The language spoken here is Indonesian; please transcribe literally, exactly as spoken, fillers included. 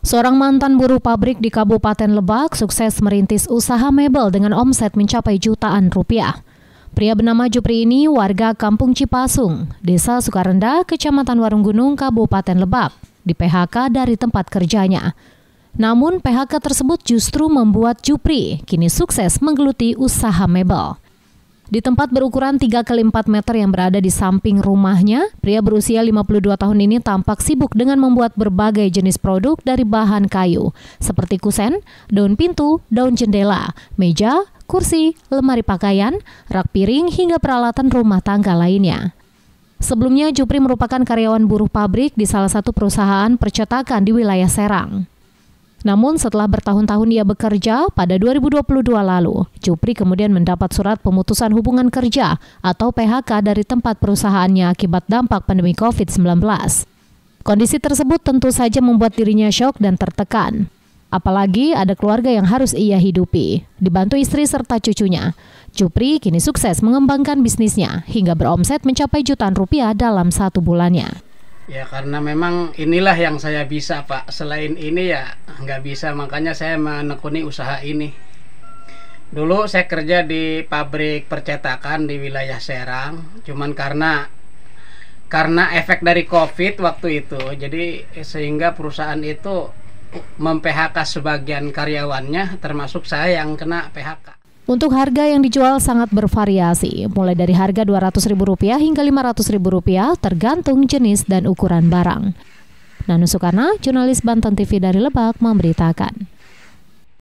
Seorang mantan buruh pabrik di Kabupaten Lebak sukses merintis usaha mebel dengan omset mencapai jutaan rupiah. Pria bernama Jupri ini warga Kampung Cipasung, Desa Sukarenda, Kecamatan Warunggunung, Kabupaten Lebak, di P H K dari tempat kerjanya. Namun P H K tersebut justru membuat Jupri kini sukses menggeluti usaha mebel. Di tempat berukuran tiga kali empat meter yang berada di samping rumahnya, pria berusia lima puluh dua tahun ini tampak sibuk dengan membuat berbagai jenis produk dari bahan kayu, seperti kusen, daun pintu, daun jendela, meja, kursi, lemari pakaian, rak piring, hingga peralatan rumah tangga lainnya. Sebelumnya, Jupri merupakan karyawan buruh pabrik di salah satu perusahaan percetakan di wilayah Serang. Namun setelah bertahun-tahun ia bekerja, pada dua ribu dua puluh dua lalu, Jupri kemudian mendapat surat pemutusan hubungan kerja atau P H K dari tempat perusahaannya akibat dampak pandemi covid sembilan belas. Kondisi tersebut tentu saja membuat dirinya syok dan tertekan. Apalagi ada keluarga yang harus ia hidupi. Dibantu istri serta cucunya, Jupri kini sukses mengembangkan bisnisnya hingga beromset mencapai jutaan rupiah dalam satu bulannya. Ya karena memang inilah yang saya bisa Pak, selain ini ya nggak bisa, makanya saya menekuni usaha ini. Dulu saya kerja di pabrik percetakan di wilayah Serang, cuman karena karena efek dari Covid waktu itu, jadi sehingga perusahaan itu mem-P H K sebagian karyawannya, termasuk saya yang kena P H K. Untuk harga yang dijual sangat bervariasi, mulai dari harga dua ratus ribu rupiah hingga lima ratus ribu rupiah tergantung jenis dan ukuran barang. Nanu Sukarna, jurnalis Banten T V dari Lebak, memberitakan.